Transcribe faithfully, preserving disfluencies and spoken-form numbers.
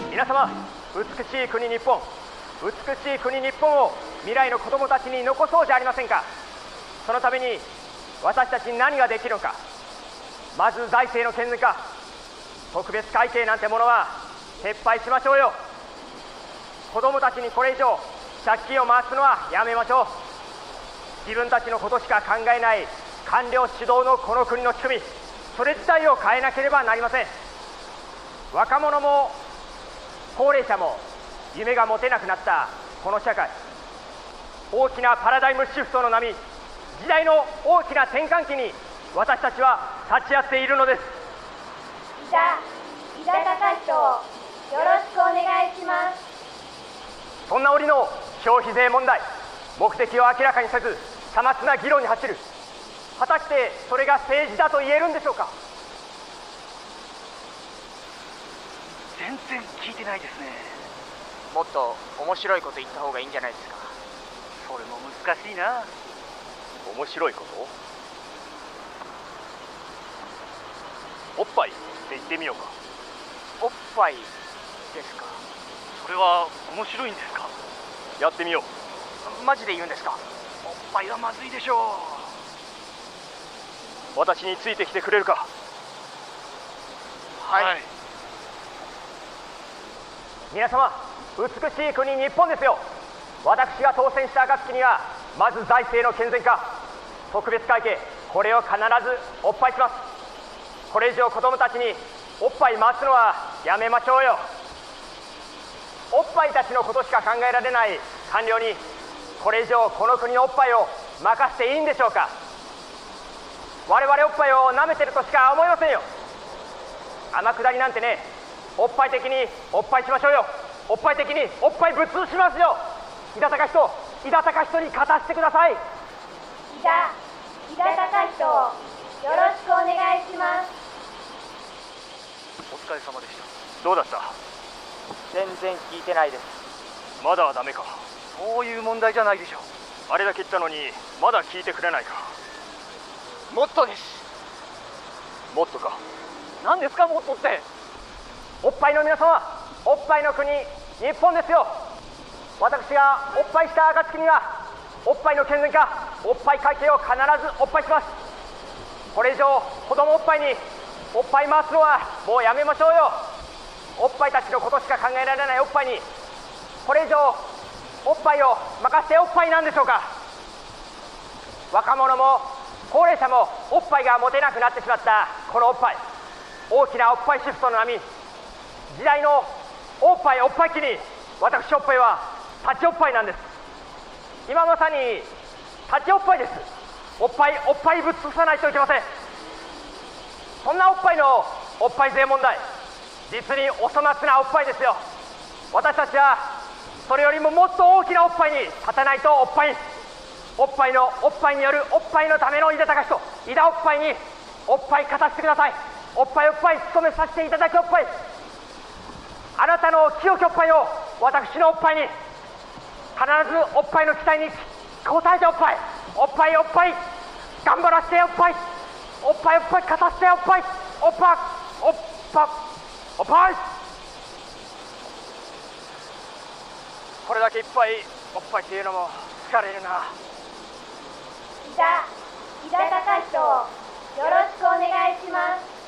皆様、美しい国日本、美しい国日本を未来の子どもたちに残そうじゃありませんか。そのために私たちに何ができるのか。まず財政の健全化、特別会計なんてものは撤廃しましょうよ。子どもたちにこれ以上借金を回すのはやめましょう。自分たちのことしか考えない官僚主導のこの国の仕組み、それ自体を変えなければなりません。若者も高齢者も夢が持てなくなったこの社会、大きなパラダイムシフトの波、時代の大きな転換期に私たちは立ち会っているのです。 井田、井田隆人をよろしくお願いします。 そんな折の消費税問題、目的を明らかにせずさまつな議論に走る。果たしてそれが政治だと言えるんでしょうか。 全然聞いてないですね。 もっと面白いこと言った方がいいんじゃないですか。 それも難しいな。 面白いこと、おっぱいって言ってみようか。 おっぱいですか。 それは面白いんですか。 やってみよう。マジで言うんですか。 おっぱいはまずいでしょう。私についてきてくれるか。 はい、はい。 皆様、美しい国日本ですよ。私が当選した暁にはまず財政の健全化、特別会計、これを必ずおっぱいします。これ以上子どもたちにおっぱい回すのはやめましょうよ。おっぱいたちのことしか考えられない官僚にこれ以上この国のおっぱいを任せていいんでしょうか。我々おっぱいを舐めてるとしか思いませんよ。天下りなんてね、おっぱい的におっぱいしましょうよ。おっぱい的におっぱいぶっ潰しますよ。井田隆人、井田隆人に勝たせてください。 井田、井田隆人をよろしくお願いします。 お疲れ様でした。 どうだった。 全然聞いてないです。 まだダメか。 そういう問題じゃないでしょう。 あれだけ言ったのにまだ聞いてくれないか。 もっとです。 もっとか。 何ですかもっとって。 おっぱいの皆様、おっぱいの国日本ですよ。私がおっぱいした暁にはおっぱいの健全化、おっぱい会計を必ずおっぱいします。これ以上子供おっぱいにおっぱい回すのはもうやめましょうよ。おっぱいたちのことしか考えられないおっぱいにこれ以上おっぱいを任せておっぱいなんでしょうか。若者も高齢者もおっぱいが持てなくなってしまったこのおっぱい、大きなおっぱいシフトの波、時代のおっぱいおっぱい期に私おっぱいは立ちおっぱいなんです。今まさに立ちおっぱいです。おっぱいおっぱいぶっ潰さないといけません。そんなおっぱいのおっぱい税問題、実にお粗末なおっぱいですよ。私たちはそれよりももっと大きなおっぱいに立たないと。おっぱいおっぱいのおっぱいによるおっぱいのための井田隆人、井田おっぱいにおっぱい勝たせてください。おっぱいおっぱい務めさせていただきおっぱい、あなたの清きおっぱいを私のおっぱいに、必ずおっぱいの期待に応えておっぱい、おっぱいおっぱい頑張らせておっぱい、おっぱいおっぱい勝たせておっぱい、おっぱおっぱおっぱい。これだけいっぱいおっぱいっていうのも疲れるな。 井田、井田隆人をよろしくお願いします。